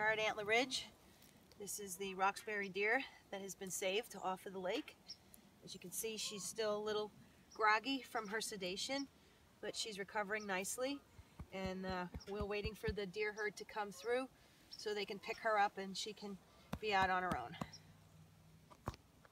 are at Antler Ridge. This is the Roxbury deer that has been saved off of the lake. As you can see, she's still a little groggy from her sedation, but she's recovering nicely. And we're waiting for the deer herd to come through so they can pick her up and she can be out on her own.